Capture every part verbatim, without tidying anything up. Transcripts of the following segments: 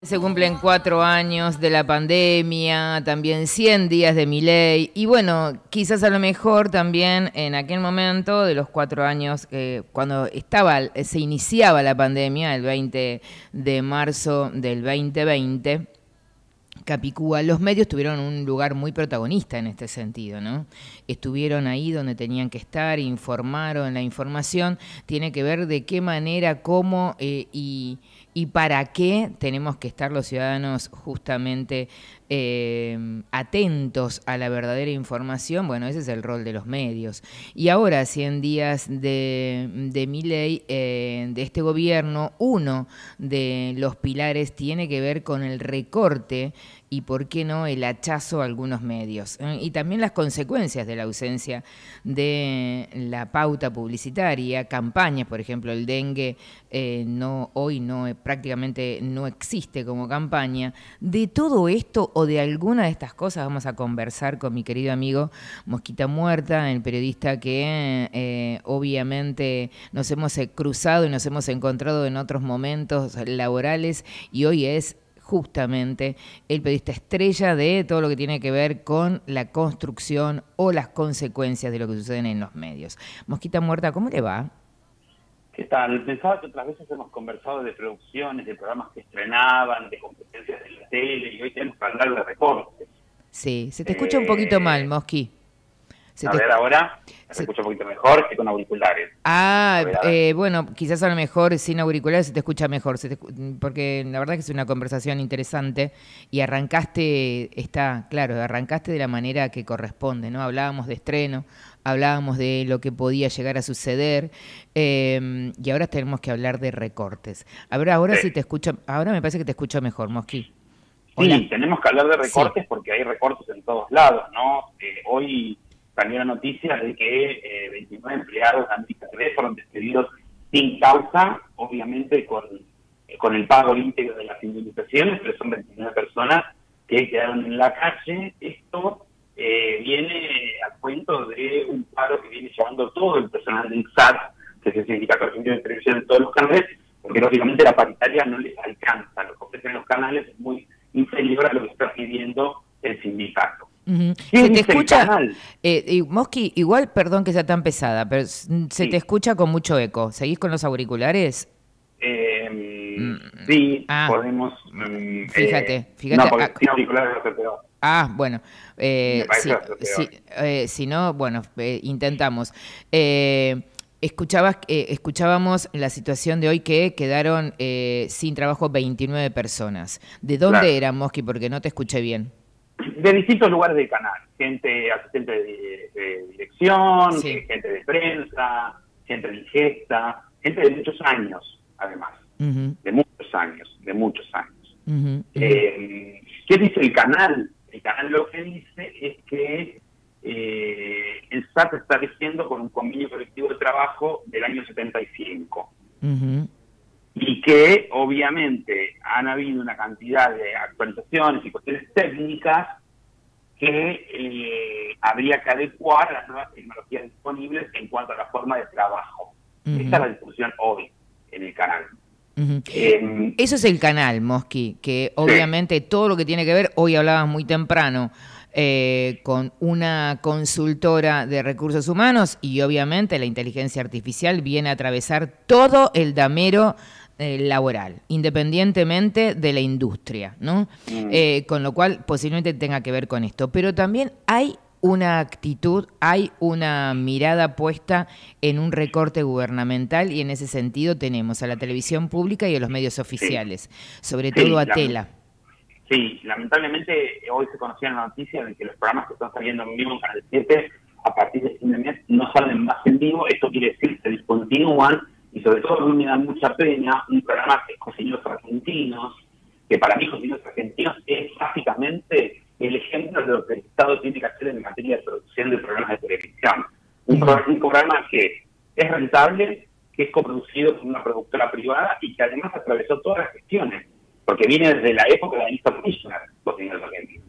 Se cumplen cuatro años de la pandemia, también cien días de Milei, y bueno, quizás a lo mejor también en aquel momento de los cuatro años, eh, cuando estaba, se iniciaba la pandemia, el veinte de marzo del veinte veinte, Capicúa, los medios tuvieron un lugar muy protagonista en este sentido, ¿no? Estuvieron ahí donde tenían que estar, informaron, la información tiene que ver de qué manera, cómo eh, y, y para qué tenemos que estar los ciudadanos justamente eh, atentos a la verdadera información. Bueno, ese es el rol de los medios. Y ahora, cien días de, de Milei, eh, de este gobierno, uno de los pilares tiene que ver con el recorte y, por qué no, el hachazo a algunos medios. ¿eh? Y también las consecuencias de la ausencia de la pauta publicitaria, campañas, por ejemplo, el dengue eh, no, hoy no, prácticamente no existe como campaña. De todo esto o de alguna de estas cosas vamos a conversar con mi querido amigo Mosquita Muerta, el periodista que eh, obviamente nos hemos cruzado y nos hemos encontrado en otros momentos laborales, y hoy es justamente el periodista estrella de todo lo que tiene que ver con la construcción o las consecuencias de lo que sucede en los medios. Mosquita Muerta, ¿cómo le va? ¿Qué tal? Pensaba que otras veces hemos conversado de producciones, de programas que estrenaban, de competencias de la tele, y hoy tenemos que hablar de recortes. Sí, se te escucha eh... un poquito mal, Mosqui. Se a te... ver, ahora se, se escucha un poquito mejor que con auriculares. Ah, ver, eh, bueno, quizás a lo mejor sin auriculares se te escucha mejor, se te... porque la verdad que es una conversación interesante y arrancaste, está claro, arrancaste de la manera que corresponde, ¿no? Hablábamos de estreno, hablábamos de lo que podía llegar a suceder eh, y ahora tenemos que hablar de recortes. A ver, ahora sí, sí te escucho, ahora me parece que te escucho mejor, Mosqui. Hola. Sí, tenemos que hablar de recortes, sí, porque hay recortes en todos lados, ¿no? Eh, hoy salió la noticia de que eh, veintinueve empleados de América T V fueron despedidos sin causa, obviamente con, eh, con el pago íntegro de las indemnizaciones, pero son veintinueve personas que quedaron en la calle. Esto eh, viene a cuento de un paro que viene llevando todo el personal del S A T, que es el Sindicato Argentino de Televisión, en todos los canales, porque lógicamente la paritaria no les alcanza. Lo que ofrecen los canales es muy inferior a lo que está pidiendo el sindicato. Uh-huh. Se te escucha, eh, y Mosqui, igual, perdón que sea tan pesada, pero se sí. te escucha con mucho eco. ¿Seguís con los auriculares? Eh, mm. Sí, ah, podemos. Um, fíjate, eh, fíjate. No, porque ah, sin auriculares no se peor. Ah, bueno. Eh, si, si, eh, si no, bueno, eh, intentamos. Eh, Escuchabas, eh, escuchábamos la situación de hoy que quedaron eh, sin trabajo veintinueve personas. ¿De dónde claro. eran, Mosqui? Porque no te escuché bien. De distintos lugares del canal. Gente, asistente de, de dirección, sí. gente de prensa, gente de ingesta, gente de muchos años, además. Uh-huh. De muchos años, de muchos años. Uh-huh. Eh, ¿Qué dice el canal? El canal lo que dice es que eh, el S A T está diciendo con un convenio colectivo de trabajo del año setenta y cinco. Uh-huh. Y que obviamente han habido una cantidad de actualizaciones y cuestiones técnicas que eh, habría que adecuar a las nuevas tecnologías disponibles en cuanto a la forma de trabajo. Uh-huh. Esta es la discusión hoy en el canal. Uh-huh. eh, Eso es el canal, Mosqui, que obviamente sí. todo lo que tiene que ver, hoy hablabas muy temprano, Eh, con una consultora de recursos humanos, y obviamente la inteligencia artificial viene a atravesar todo el damero eh, laboral, independientemente de la industria, ¿no? Mm. Eh, con lo cual posiblemente tenga que ver con esto. Pero también hay una actitud, hay una mirada puesta en un recorte gubernamental, y en ese sentido tenemos a la televisión pública y a los medios oficiales, sí. sobre sí, todo a la... Tela. Sí, lamentablemente hoy se conocía la noticia de que los programas que están saliendo en vivo en Canal siete a partir de fin de mes no salen más en vivo. Esto quiere decir que se discontinúan, y sobre todo a mí me da mucha pena un programa que es Cocineros Argentinos, que para mí Cocineros Argentinos es básicamente el ejemplo de lo que el Estado tiene que hacer en materia de producción de programas de televisión. Un, uh-huh. programa, un programa que es rentable, que es coproducido por una productora privada y que además atravesó todas las gestiones, porque viene desde la época de Anita Kirchner, Cocineros Argentinos.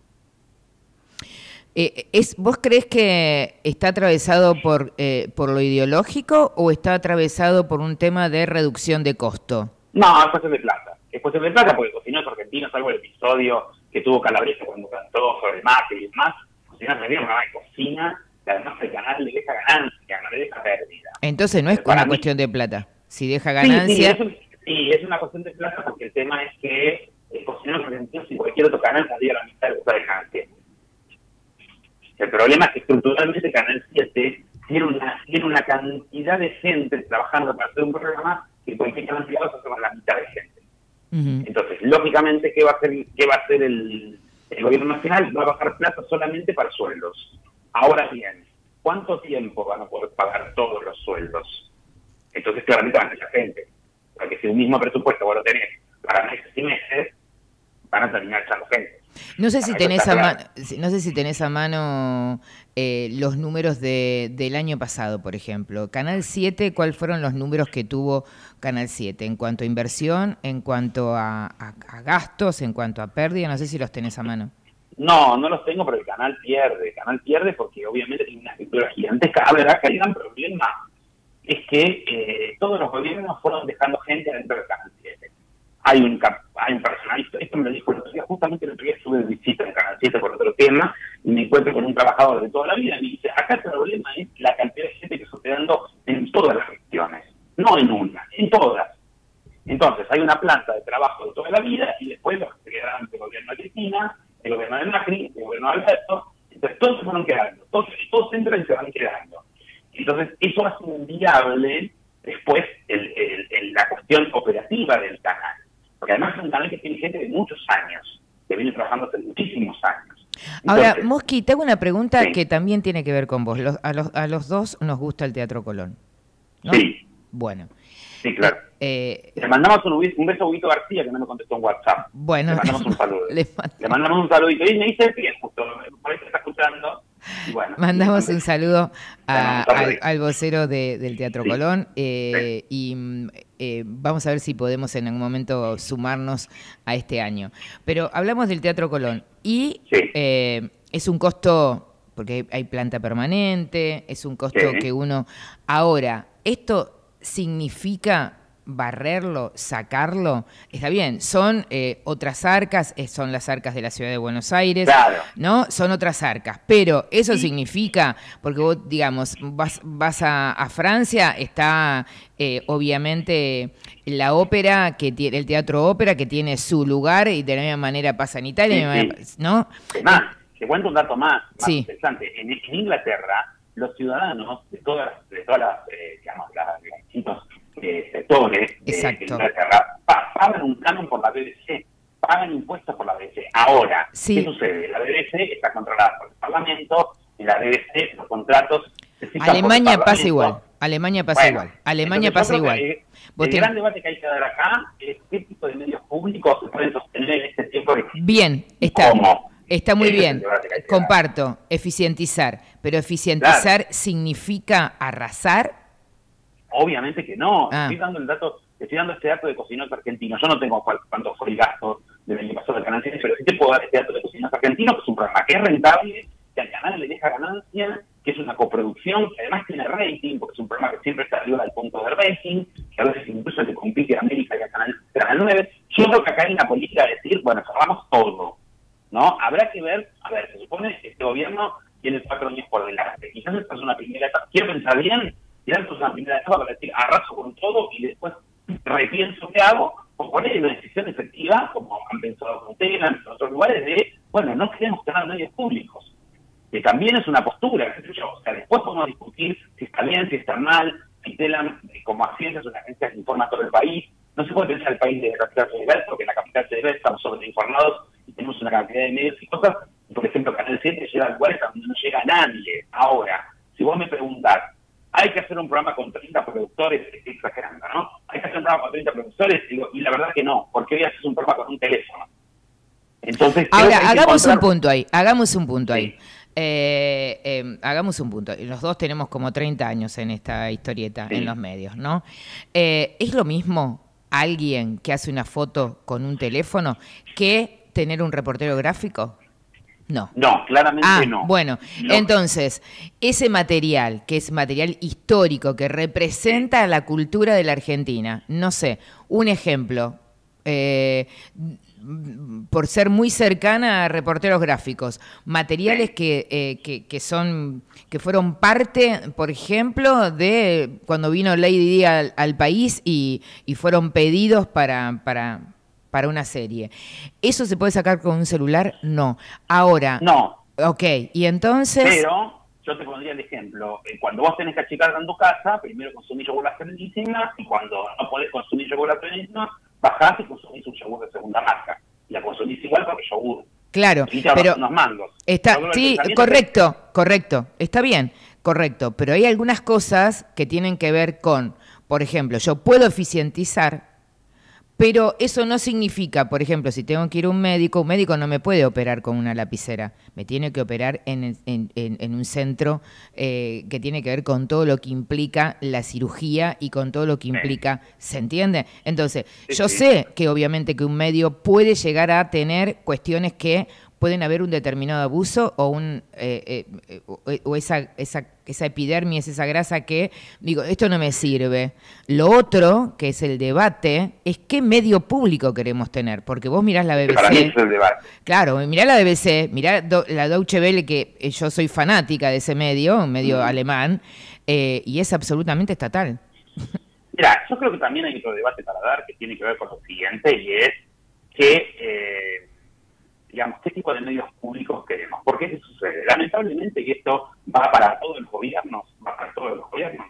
Eh, es, ¿Vos crees que está atravesado por, eh, por lo ideológico o está atravesado por un tema de reducción de costo? No, es cuestión de plata. es cuestión de plata, porque Cocineros Argentinos, salvo el episodio que tuvo Calabresa cuando cantó sobre mate y demás, Cocineros Argentinos no hay cocina, y además el canal le deja ganancia, no le deja pérdida. Entonces no es Para una mí, cuestión de plata, si deja ganancia... Sí, sí, es, un, sí, es una cuestión de plata, porque el tema es que el Cocineros Argentinos, si cualquier otro canal, saldría a la mitad de lo que de ganancia. El problema es que estructuralmente Canal siete tiene una, tiene una cantidad de gente trabajando para hacer un programa que cualquier canal privado se hace con la mitad de gente. Uh-huh. Entonces, lógicamente, ¿qué va a hacer, qué va a hacer el, el gobierno nacional? Va a bajar plata solamente para sueldos. Ahora bien, ¿cuánto tiempo van a poder pagar todos los sueldos? Entonces, claramente van a echar gente. Porque si un mismo presupuesto vos lo tenés para meses y meses, van a terminar echando gente. No sé si tenés a mano, no sé si tenés a mano eh, los números de, del año pasado, por ejemplo. Canal siete, ¿cuáles fueron los números que tuvo Canal siete en cuanto a inversión, en cuanto a, a, a gastos, en cuanto a pérdida? No sé si los tenés a mano. No, no los tengo, pero el canal pierde. El canal pierde porque obviamente tiene una estructura gigantesca. A ver, acá el gran problema es que eh, todos los gobiernos fueron dejando gente dentro del Canal siete. Hay un, hay un personal, esto me lo dijo el otro día, justamente el otro día estuve de visita en Canal siete por otro tema, y me encuentro con un trabajador de toda la vida, y me dice, acá el problema es la cantidad de gente que se está dando en todas las gestiones, no en una, en todas. Entonces, hay una planta de trabajo de toda la vida, y después los que se quedaron del gobierno de Cristina, el gobierno de Macri, el gobierno de Alberto, entonces todos se fueron quedando, todos, todos entran y se van quedando. Entonces, eso hace inviable después el, el, el, la cuestión operativa del canal. Porque además es un canal que tiene gente de muchos años, que viene trabajando hace muchísimos años. Entonces, ahora, Mosqui, te hago una pregunta sí. que también tiene que ver con vos. Los, a, los, a los dos nos gusta el Teatro Colón, ¿no? Sí. Bueno. Sí, claro. Eh, Le mandamos un, un beso a Huguito García, que no me contestó en WhatsApp. Bueno. Le mandamos un saludo. Le, mand Le mandamos un saludito. Y me dice bien, justo, por ahí se está escuchando. Y bueno, mandamos un saludo a, a, al, al vocero de, del Teatro sí. Colón eh, sí. y eh, vamos a ver si podemos en algún momento sumarnos a este año. Pero hablamos del Teatro Colón y sí. eh, es un costo, porque hay planta permanente, es un costo sí. que uno... Ahora, ¿esto significa barrerlo, sacarlo? Está bien, son eh, otras arcas, eh, son las arcas de la ciudad de Buenos Aires, claro. ¿no? Son otras arcas, pero eso sí. significa, porque vos, digamos, vas, vas a, a Francia, está eh, obviamente la ópera, que tiene el teatro ópera, que tiene su lugar, y de la misma manera pasa en Italia, sí, manera, sí. ¿no? Más, te cuento un dato más, más sí. interesante. En, en Inglaterra, los ciudadanos de todas, de todas las, eh, digamos, las distintos Eh, sectores de Inglaterra pagan un canon por la B B C, pagan impuestos por la B B C. Ahora, sí. ¿qué sucede? La B B C está controlada por el Parlamento, y la B B C, los contratos... Alemania pasa igual, Alemania pasa bueno, igual, Alemania pasa igual. Que, el gran debate que hay que dar acá es qué tipo de medios públicos se pueden sostener en este tiempo de... Bien, está, ¿Cómo? está muy Ese bien, comparto, eficientizar, pero eficientizar claro. significa arrasar. Obviamente que no. Ah. Estoy dando el dato, estoy dando este dato de Cocineros Argentinos. Yo no tengo cuál, cuánto fue el gasto del año pasado del Canal siete, pero sí te puedo dar este dato de Cocineros Argentinos, que es un programa que es rentable, que al canal le deja ganancia, que es una coproducción, que además tiene rating, porque es un programa que siempre está arriba del punto de rating, que a veces incluso le compite a América y a Canal, Canal nueve. Yo creo que acá hay una política de decir, bueno, cerramos todo, ¿no? Habrá que ver, a ver, se supone que este gobierno tiene cuatro años por delante. Quizás esta es una primera etapa. Quiero pensar bien, y esto es una primera etapa para decir, arraso con todo y después repienso qué hago, o poner una decisión efectiva, como han pensado con Telam en otros lugares, de, bueno, no queremos tener medios públicos, que también es una postura, ¿qué sé yo? O sea, después podemos discutir si está bien, si está mal, si Telam, como agencia, es una agencia que informa a todo el país. No se puede pensar el país de la capital federal, porque en la capital federal estamos sobreinformados y tenemos una cantidad de medios y cosas. Por ejemplo, Canal siete llega a lugares donde no llega nadie. Ahora, si vos me preguntás, hay que hacer un programa con treinta productores, estoy exagerando, ¿no? Hay que hacer un programa con treinta productores, digo, y la verdad que no, porque hoy haces un programa con un teléfono. Entonces, ahora, hagamos encontrar... un punto ahí, hagamos un punto sí. ahí. Eh, eh, hagamos un punto. Los dos tenemos como treinta años en esta historieta, sí. en los medios, ¿no? Eh, ¿Es lo mismo alguien que hace una foto con un teléfono que tener un reportero gráfico? No. No, claramente ah, no. Bueno, no. Entonces, ese material, que es material histórico, que representa la cultura de la Argentina, no sé, un ejemplo, eh, por ser muy cercana a reporteros gráficos, materiales que, eh, que, que son que fueron parte, por ejemplo, de cuando vino Lady Di al, al país y, y fueron pedidos para, para, para una serie. ¿Eso se puede sacar con un celular? No. Ahora... No. Ok, y entonces... Pero yo te pondría el ejemplo. Cuando vos tenés que achicar en tu casa, primero consumís yogur lactosísima, y cuando no podés consumir yogur lactosísima, bajás y consumís un yogur de segunda marca. Y la consumís igual porque yogur. Claro, pero unos mangos. está, sí, correcto, es... correcto, está bien, correcto, pero hay algunas cosas que tienen que ver con, por ejemplo, yo puedo eficientizar, pero eso no significa, por ejemplo, si tengo que ir a un médico, un médico no me puede operar con una lapicera, me tiene que operar en, en, en, en un centro eh, que tiene que ver con todo lo que implica la cirugía y con todo lo que implica, ¿se entiende? Entonces, sí, yo sí. sé que obviamente que un medio puede llegar a tener cuestiones que pueden haber un determinado abuso o un eh, eh, o, o esa, esa, esa epidermis, esa grasa que, digo, esto no me sirve. Lo otro, que es el debate, es qué medio público queremos tener, porque vos mirás la B B C. Para mí es el debate. Claro, mirá la B B C, mirá do, la Deutsche Welle, que yo soy fanática de ese medio, un medio mm. alemán, eh, y es absolutamente estatal. Mira, yo creo que también hay otro debate para dar que tiene que ver con lo siguiente, y es que... Eh, digamos, qué tipo de medios públicos queremos. ¿Por qué se sucede? Lamentablemente que esto va para todos los gobiernos, va para todos los gobiernos.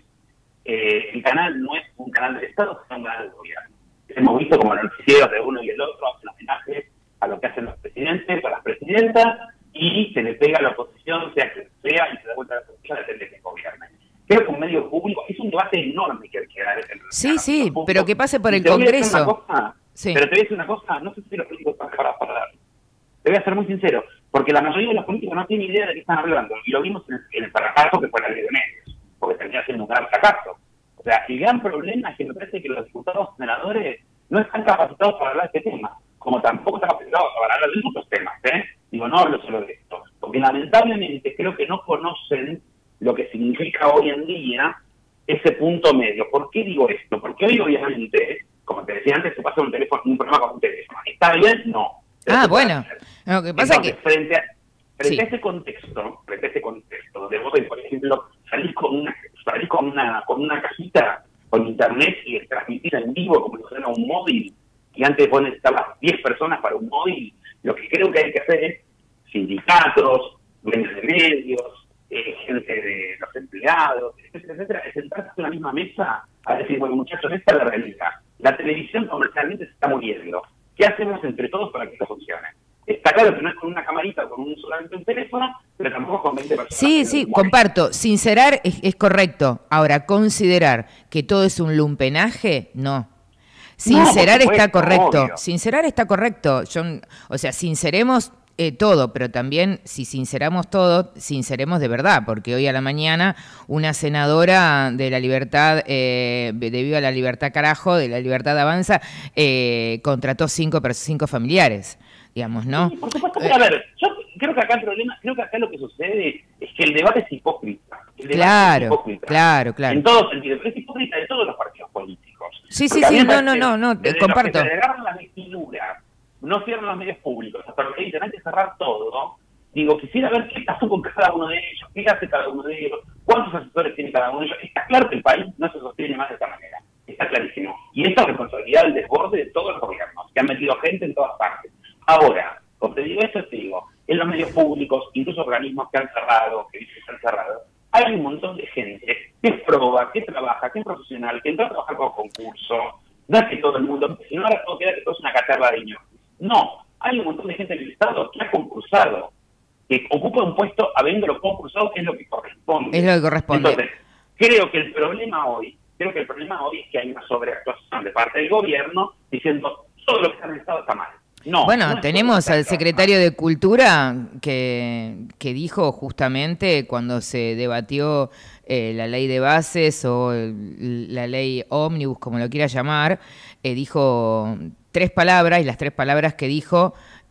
Eh, el canal no es un canal del Estado, sino un canal del gobierno. Hemos visto como los noticieros de uno y el otro hacen homenajes a lo que hacen los presidentes o las presidentas y se le pega a la oposición, sea que sea, y se da vuelta a la oposición, depende de que gobierne. Creo que un medio público es un debate enorme que hay que dar. En sí, sí, pero que pase por el Congreso. Cosa, sí. Pero te voy a decir una cosa, no sé si los políticos están preparados para dar. Te voy a ser muy sincero, porque la mayoría de los políticos no tienen idea de qué están hablando, y lo vimos en el, en el fracaso que fue la ley de medios, porque terminó siendo un gran fracaso. O sea, el gran problema es que me parece que los diputados senadores no están capacitados para hablar de este tema, como tampoco están capacitados para hablar de otros temas, ¿eh? Digo, no hablo solo de esto, porque lamentablemente creo que no conocen lo que significa hoy en día ese punto medio. ¿Por qué digo esto? Porque hoy obviamente, como te decía antes, se pasa un teléfono, un programa con un teléfono. ¿Está bien? No. Ah, bueno. Lo que pasa Entonces, que... frente a, frente sí. a ese contexto, frente a ese contexto, donde vos, por ejemplo, salís con una, salís con una, con una cajita con internet y transmitís en vivo como si fuera un móvil, y antes vos necesitabas diez personas para un móvil, lo que creo que hay que hacer es sindicatos, dueños de medios, eh, gente de los empleados, etcétera, etcétera, es sentarse en la misma mesa a decir, bueno, muchachos, esta es la realidad. La televisión comercialmente se está muriendo. ¿Qué hacemos entre todos para que esto funcione? Está claro que no es con una camarita, con un solamente un teléfono, pero tampoco con veinte personas. Sí, sí, comparto. Sincerar es, es correcto. Ahora, considerar que todo es un lumpenaje, no. Sincerar no, está correcto. Obvio. Sincerar está correcto. Yo, o sea, sinceremos eh, todo, pero también si sinceramos todo, sinceremos de verdad, porque hoy a la mañana una senadora de la libertad, eh, de Viva la Libertad carajo, de la Libertad Avanza, eh, contrató cinco, cinco familiares, digamos, ¿no? Sí, por supuesto, pero a ver, yo creo que acá el problema, creo que acá lo que sucede es que el debate es hipócrita. El debate claro, es hipócrita, claro, claro. En todo sentido, pero es hipócrita de todos los partidos políticos. Sí, sí, sí, no, no, no, no, desde comparto. Los que se agarran las vestiduras, no cierran los medios públicos, hasta lo que dicen, hay que cerrar todo, ¿no? Digo, quisiera ver qué pasó con cada uno de ellos, qué hace cada uno de ellos, cuántos asesores tiene cada uno de ellos. Está claro que el país no se sostiene más de esta manera, está clarísimo. Y esta es responsabilidad del desborde de todos los gobiernos, que han metido gente en todas partes. Ahora, como te digo esto, te digo, en los medios públicos, incluso organismos que han cerrado, que dicen que han cerrado, hay un montón de gente que es proba, que trabaja, que es profesional, que entra a trabajar con concurso. No es que todo el mundo, si no ahora todo queda que todo es una catarra de niños. No, hay un montón de gente en el Estado que ha concursado, que ocupa un puesto habiéndolo concursado, que es lo que corresponde. Es lo que corresponde. Entonces, creo que el problema hoy, creo que el problema hoy es que hay una sobreactuación de parte del gobierno diciendo todo lo que está en el Estado está mal. No, bueno, no tenemos al secretario de Cultura que, que dijo justamente cuando se debatió eh, la ley de bases o el, la ley ómnibus, como lo quiera llamar, eh, dijo tres palabras y las tres palabras que dijo,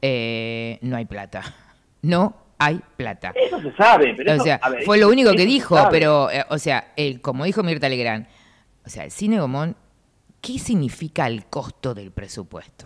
eh, no hay plata. No hay plata. Eso se sabe. Pero o eso, sea, ver, fue lo único que se dijo, sabe. pero, eh, o sea, el, como dijo Mirta Legrand, o sea, el Cine Gomón, ¿qué significa el costo del presupuesto?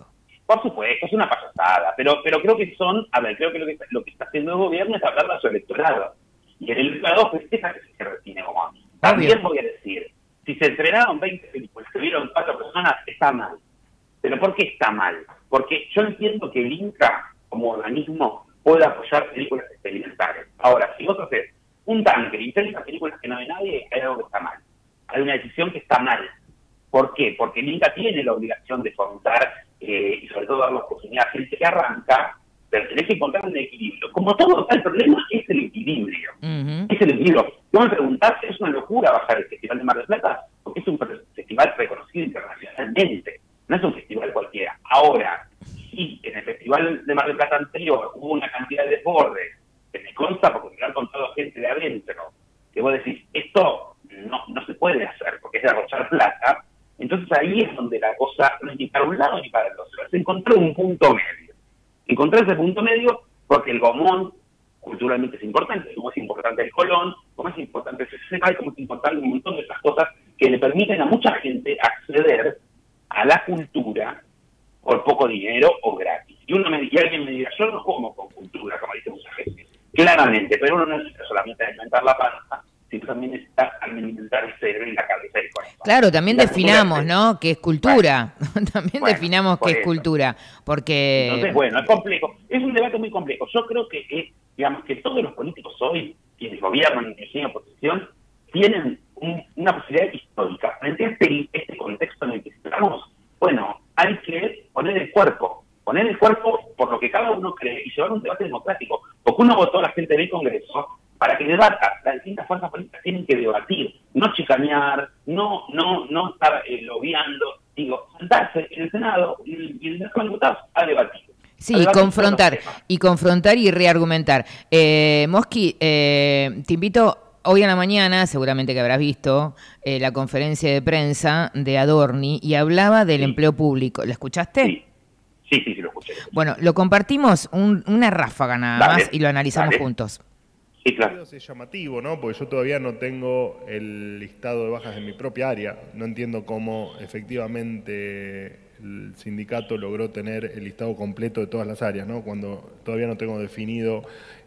Por supuesto, es una payasada, pero pero creo que son, a ver, creo que lo que, lo que está haciendo el gobierno es hablar de su electorado. Y el electorado festeja que se retine como a mí. También voy a decir, si se entrenaron veinte películas, se vieron cuatro personas, está mal. ¿Pero por qué está mal? Porque yo entiendo que el INCA, como organismo, puede apoyar películas experimentales. Ahora, si vos haces un tanque y treinta películas que no ve nadie, hay algo que está mal. Hay una decisión que está mal. ¿Por qué? Porque el INCA tiene la obligación de fomentar eh, y sobre todo dar la oportunidad a gente que arranca, pero tenés que encontrar un equilibrio. Como todo, el problema es el equilibrio. Uh-huh. Es el equilibrio. Yo me preguntás, ¿es una locura bajar el Festival de Mar del Plata? Porque es un festival reconocido internacionalmente. No es un festival cualquiera. Ahora, sí, en el Festival de Mar del Plata anterior hubo una cantidad de desbordes, que me consta porque me lo han contado gente de adentro, que vos decís, esto no, no se puede hacer porque es derrochar plata. Entonces ahí es donde la cosa no es ni para un lado ni para el otro. Se encontró un punto medio. Encontré ese punto medio porque el Gomón culturalmente es importante, como es importante el Colón, como es importante el C C K, como es importante un montón de otras cosas que le permiten a mucha gente acceder a la cultura por poco dinero o gratis. Y, uno me, y alguien me dirá, yo no como con cultura, como dice mucha gente. Claramente, pero uno no necesita solamente alimentar la panza, sino también necesita alimentar el cerebro y la cabeza y el corazón. Claro, también definamos, ¿no?, qué es cultura. Bueno, también bueno, definamos qué es eso. cultura, porque... Entonces, bueno, es complejo. Es un debate muy complejo. Yo creo que, eh, digamos, que todos los políticos hoy, quienes gobiernan y en oposición, tienen un, una posibilidad histórica. Frente a este, este contexto en el que estamos, bueno, hay que poner el cuerpo. Poner el cuerpo por lo que cada uno cree y llevar un debate democrático. Porque uno votó a la gente del Congreso para que debata. Las distintas fuerzas políticas tienen que debatir, no chicanear, no no no estar eh, lobeando, digo, sentarse en el Senado y, y en el Cámara de Diputados a debatir. Sí, y confrontar, y confrontar y reargumentar. Eh, Mosqui, eh, te invito hoy a la mañana, seguramente que habrás visto, eh, la conferencia de prensa de Adorni y hablaba del sí. empleo público. ¿La escuchaste? Sí. Sí, sí, sí, lo escuché. Bueno, lo compartimos un, una ráfaga nada dale, más y lo analizamos dale. juntos. Sí, claro. Es llamativo, ¿no? Porque yo todavía no tengo el listado de bajas de mi propia área. No entiendo cómo efectivamente el sindicato logró tener el listado completo de todas las áreas, ¿no? Cuando todavía no tengo definido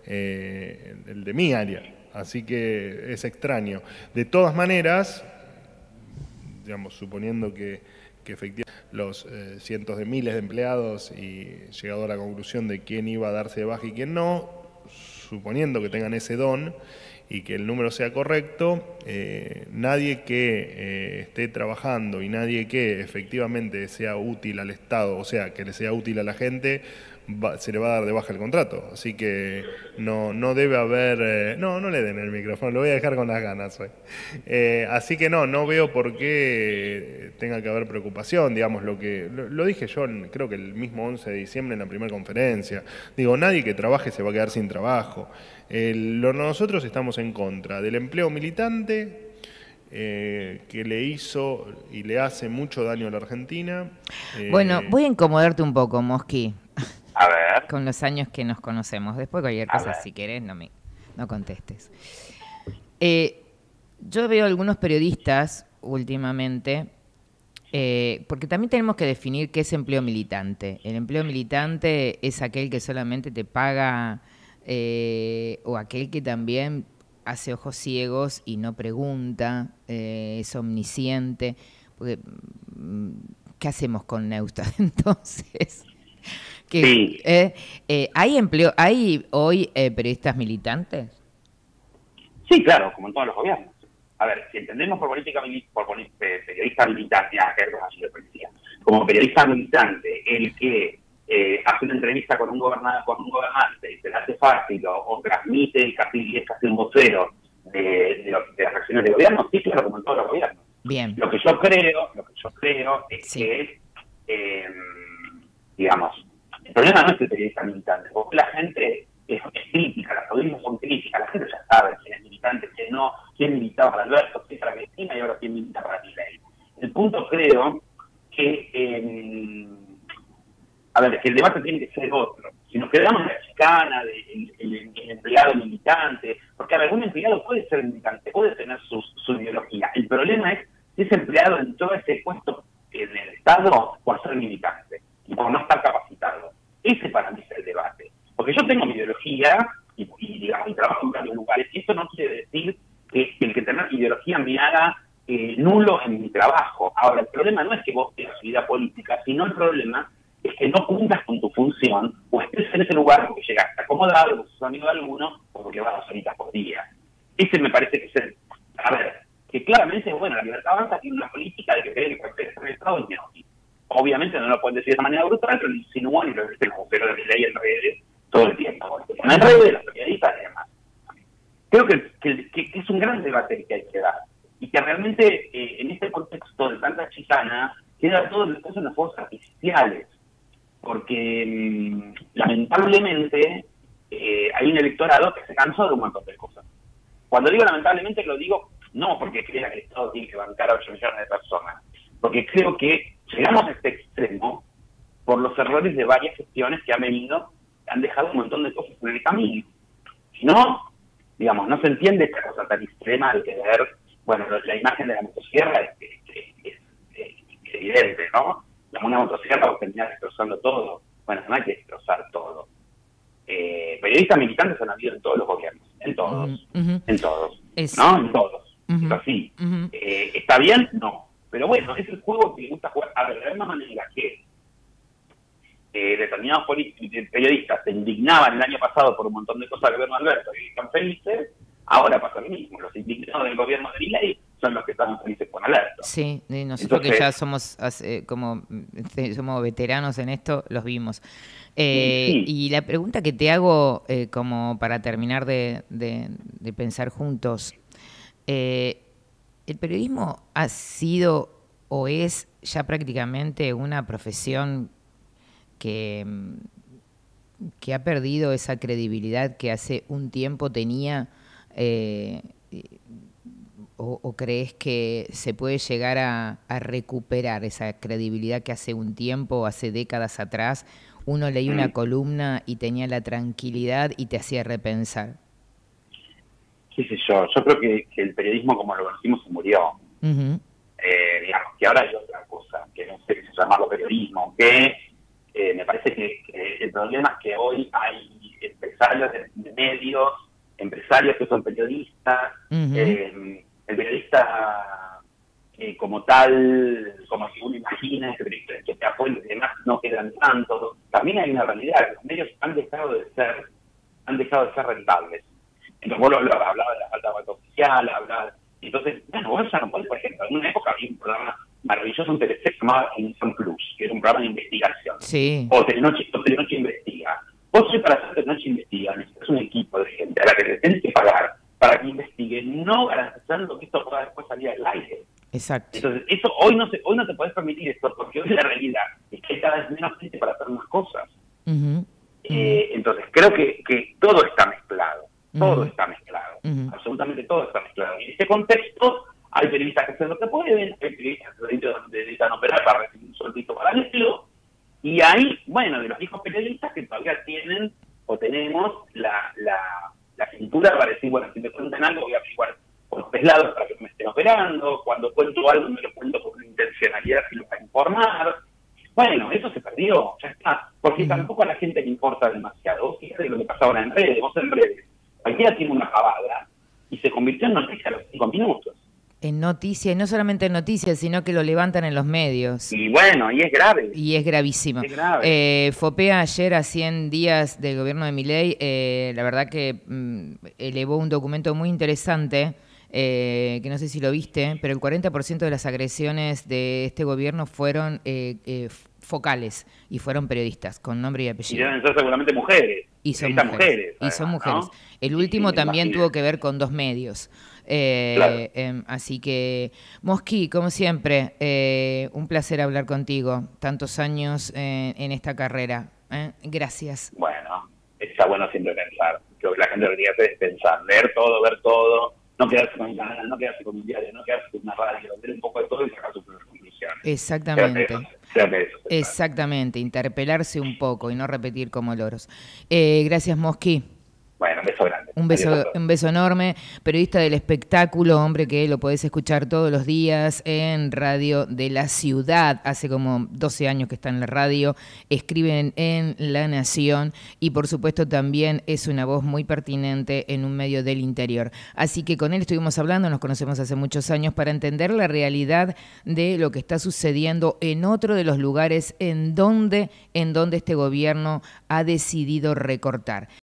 eh, el de mi área. Así que es extraño. De todas maneras, digamos, suponiendo que, que efectivamente los eh, cientos de miles de empleados y llegado a la conclusión de quién iba a darse de baja y quién no, suponiendo que tengan ese don y que el número sea correcto, eh, nadie que eh, esté trabajando y nadie que efectivamente sea útil al Estado, o sea, que le sea útil a la gente, va, se le va a dar de baja el contrato. Así que no, no debe haber... Eh, no, no le den el micrófono, lo voy a dejar con las ganas hoy. Eh, así que no, no veo por qué tenga que haber preocupación, digamos, lo que... Lo, lo dije yo, creo que el mismo once de diciembre en la primera conferencia. Digo, nadie que trabaje se va a quedar sin trabajo. Eh, lo, nosotros estamos en contra del empleo militante, eh, que le hizo y le hace mucho daño a la Argentina. Eh, bueno, voy a incomodarte un poco, Mosqui. A ver. Con los años que nos conocemos. Después cualquier cosa, si querés, no me no contestes. Eh, yo veo algunos periodistas últimamente, eh, porque también tenemos que definir qué es empleo militante. El empleo militante es aquel que solamente te paga, eh, o aquel que también hace ojos ciegos y no pregunta, eh, es omnisciente. Porque, ¿qué hacemos con Neustadt entonces? Que, sí. eh, eh, ¿Hay empleo, hay hoy eh, periodistas militantes? Sí, claro, como en todos los gobiernos. A ver, si entendemos por política por periodista militante, ah, que policía, como periodista militante, el que eh, hace una entrevista con un gobernante, con un gobernante y se la hace fácil o, o transmite casi es casi un vocero de, de, lo, de las acciones del gobierno, sí, claro, como en todos los gobiernos. Bien. Lo que yo creo, lo que yo creo es sí. que, eh, digamos, el problema no es el periodista militante, porque la gente es, es crítica, las audiencias son críticas, la gente ya sabe quién es militante, quién no, quién militaba para Alberto, quién para Cristina y ahora quién milita para Milei. El punto creo que, eh, a ver, que el debate tiene que ser otro. Si nos quedamos en la chicana del de, el, el empleado militante, porque a ver, un empleado puede ser militante, puede tener su, su ideología. El problema es si ese empleado entró a ese puesto en el Estado por ser militante. Y o no estar capacitado. Ese para mí es el debate. Porque yo tengo mi ideología y, y digamos, y trabajo en varios lugares, y eso no quiere decir que, que el que tenga ideología me haga eh, nulo en mi trabajo. Ahora, el problema no es que vos tengas vida política, sino el problema es que no cumplas con tu función o estés en ese lugar porque llegaste acomodado, porque sos amigo de alguno, o porque vas dos horitas por día. Ese me parece que es el... A ver, que claramente, bueno, la Libertad Avanza tiene una política de que cree que cualquier Estado es ñoqui. Obviamente no lo pueden decir de esa manera brutal, pero lo insinúan y lo dicen como pero de ley en redes todo el tiempo. En redes, los periodistas y demás. Creo que, que, que es un gran debate que hay que dar. Y que realmente eh, en este contexto de tanta chicana queda todo el caso en las fuerzas artificiales. Porque mmm, lamentablemente eh, hay un electorado que se cansó de un montón de cosas. Cuando digo lamentablemente lo digo no porque crea que el Estado tiene que bancar a ocho millones de personas, porque creo que llegamos a este extremo por los errores de varias gestiones que han venido, han dejado un montón de cosas en el camino. Si no, digamos, no se entiende esta cosa tan extrema de querer, bueno, la imagen de la motosierra es, es, es, es, es evidente, ¿no? Una motosierra va a terminar destrozando todo. Bueno, no hay que destrozar todo. Eh, periodistas militantes han habido en todos los gobiernos, en todos, uh-huh. en todos, es... ¿no? En todos. Uh-huh. Es así. Uh-huh. Eh, ¿Está bien? No. Pero bueno, es el juego que me gusta jugar. A ver, de la misma manera que eh, determinados periodistas se indignaban el año pasado por un montón de cosas del gobierno de Alberto y están felices, ahora pasa lo mismo. Los indignados del gobierno de Milei son los que están felices con Alberto. Sí, nosotros Entonces, que ya somos eh, como somos veteranos en esto, los vimos. Eh, sí, sí. Y la pregunta que te hago, eh, como para terminar de, de, de pensar juntos, eh, ¿el periodismo ha sido o es ya prácticamente una profesión que, que ha perdido esa credibilidad que hace un tiempo tenía? Eh, o, ¿O crees que se puede llegar a, a recuperar esa credibilidad que hace un tiempo, hace décadas atrás, uno leía una columna y tenía la tranquilidad y te hacía repensar? Qué sé yo, yo creo que, que el periodismo como lo conocimos se murió. Uh-huh. eh, digamos que ahora hay otra cosa, que no sé si llamarlo periodismo, que eh, me parece que, que el problema es que hoy hay empresarios de, de medios, empresarios que son periodistas, uh-huh. eh, el periodista eh, como tal, como si uno imagina, que te apoya y demás, no quedan tantos. También hay una realidad, los medios han dejado de ser, han dejado de ser rentables. Entonces vos lo hablaba, hablaba de la falta de banca oficial, hablaba... Entonces, bueno, vos ya no podés, por ejemplo, en una época había un programa maravilloso en Telefe que se llamaba Emisión Plus, que era un programa de investigación. Sí. O Telenoche, o Telenoche Investiga. Vos hoy para hacer Telenoche Investiga necesitas un equipo de gente a la que le tenés que pagar para que investigue, no garantizando que esto pueda después salir al aire. Exacto. Entonces, eso hoy no se, hoy no te podés permitir esto, porque hoy la realidad es que hay cada vez menos gente para hacer más cosas. Uh-huh. Eh, uh-huh. Entonces, creo que, que todo está mezclado. Todo uh-huh. está mezclado. Uh-huh. Absolutamente todo está mezclado. Y en este contexto, hay periodistas que hacen lo que pueden, hay periodistas que se dedican a operar para recibir un sueldito paralelo, y hay, bueno, de los viejos periodistas que todavía tienen o tenemos la, la, la cintura para decir, bueno, si me cuentan algo voy a averiguar por los tres lados para que me estén operando, cuando cuento algo me lo cuento con una intencionalidad y lo va a informar. Bueno, eso se perdió, ya está, porque uh-huh. tampoco a la gente le importa demasiado. Fíjate lo que pasa ahora en redes, vos en redes, cualquiera tiene una pavada y se convirtió en noticia a los cinco minutos. En noticia, y no solamente en noticias, sino que lo levantan en los medios. Y bueno, y es grave. Y es gravísimo. Es grave. Eh, Fopea ayer, a cien días del gobierno de Milei, eh, la verdad que mm, elevó un documento muy interesante, eh, que no sé si lo viste, pero el cuarenta por ciento de las agresiones de este gobierno fueron eh, eh, focales y fueron periodistas, con nombre y apellido. Y deben ser seguramente mujeres. Y son mujeres. mujeres además, y son mujeres. ¿No? El último sí, sí, también tuvo que ver con dos medios. Eh, claro. eh, así que, Mosqui, como siempre, eh, un placer hablar contigo. Tantos años eh, en esta carrera. ¿eh? Gracias. Bueno, está bueno siempre pensar. Creo que la gente debería hacer es pensar, leer todo, ver todo, no quedarse con un canal, no quedarse con un diario, no quedarse con una radio, ver un poco de todo y sacar sus propias conclusiones. Exactamente. Creo que eso, creo que eso, Exactamente, interpelarse un poco y no repetir como loros. Eh, gracias, Mosqui. Bueno, un beso grande. Un beso, un beso enorme. Periodista del espectáculo, hombre que lo podés escuchar todos los días en Radio de la Ciudad. Hace como doce años que está en la radio. Escriben en La Nación y por supuesto también es una voz muy pertinente en un medio del interior. Así que con él estuvimos hablando, nos conocemos hace muchos años, para entender la realidad de lo que está sucediendo en otro de los lugares en donde, en donde este gobierno ha decidido recortar.